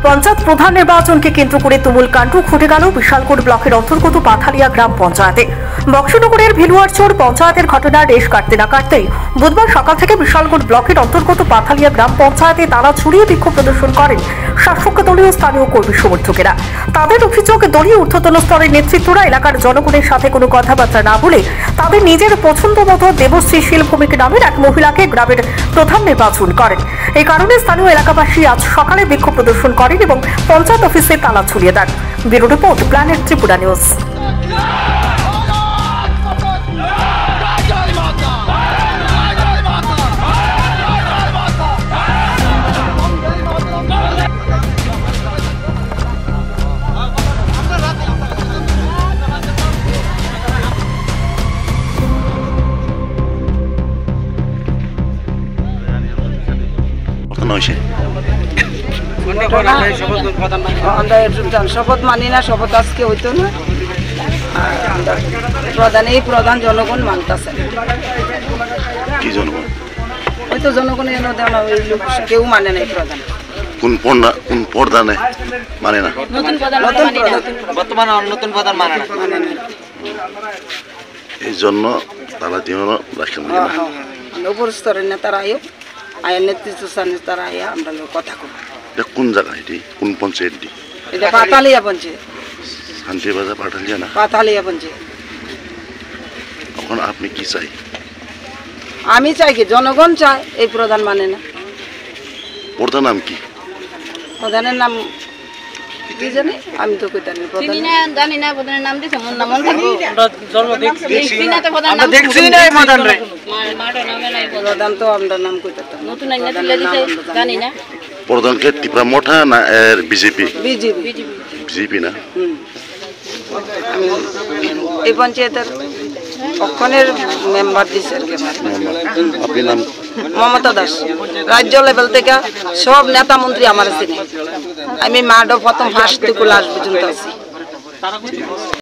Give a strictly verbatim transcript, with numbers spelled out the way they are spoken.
পঞ্চায়েত প্রধান নির্বাচনকে কেন্দ্র করে তুমুল কাণ্ড ঘটে গেল বিশালগড় ব্লকের অন্তর্গত পাথালিয়া গ্রাম পঞ্চায়েতে। বক্সনগরের ভেলুয়ারচর পঞ্চায়েতের ঘটনার রেশ কাটতে না কাটতেই বুধবার সকাল থেকে বিশালগড় ব্লকের অন্তর্গত পাথালিয়া গ্রাম পঞ্চায়েতে তালা ছড়িয়ে বিক্ষোভ প্রদর্শন করেন শাসক দলীয় স্থানীয় কর্মী সমর্থকেরা। তাদের অভিযোগ, দলীয় ঊর্ধ্বতন স্তরের নেতৃত্বরা এলাকার জনগণের সাথে কোনো কথাবার্তা না বলে তাদের নিজের পছন্দ মতো দেবশ্রী শিলভূমিক নামের এক মহিলাকে গ্রামের প্রধান নির্বাচন করেন। এই কারণে স্থানীয় এলাকাবাসী আজ সকালে বিক্ষোভ প্রদর্শন করেন এবং পঞ্চায়েত অফিসে তালা ছড়িয়ে দেন। Bureau report, planet Tripura news. শপথ মানি না, শপথ আজকে হইতো না। প্রধান এই প্রধান জনগণ মানতেছে, হয়তো জনগণ কেউ মানে নাই। প্রধান কোন কোন প্রধান মানে না, নতুন প্রধান বর্তমানে নতুন প্রধান মানে না, এই জন্য তারা দিন রাখেন উপর স্তরের নেতারা আয়ো আয়ের নেতৃত্ব স্থানীয় তারা আয়া আমরা কথা কব। এটা কোন জায়গা, এটি কোন পঞ্চায়েত? এটা পাতালিয়া পঞ্চায়েত, শান্তিবাজার পাঠালিয়া না, পাতালিয়া পঞ্চায়েত। এখন আপনি কি চাই? আমি চাই কি জনগণ চায়, এই প্রধান মানে না। প্রধান নাম কি? প্রধানের নাম কি জানি, আমি তো কই জানি প্রধান জানি না। প্রধানের নাম দিছে মন নাম থাকবো, আমরা জন্ম দেখছি না তো প্রধান নাম দেখছি না। প্রধান রে মাটো নামে নাই, প্রধান তো আমরা নাম কইতাম নতুন আইনা তুলে দিছে জানি না। প্রধানকে টিপরা মোটা না এর বিজেপি? বিজেপি বিজেপি না। আমি এই পঞ্চায়েতের অক্ষণের মেম্বার দিছে। আপনি নাম? মমতা দাস। রাজ্য লেভেল থেকে সব নেতা মন্ত্রী আমার চিনি। আমি মাঠও প্রথম ফার্স্ট থেকে লাস্ট পর্যন্ত আছি।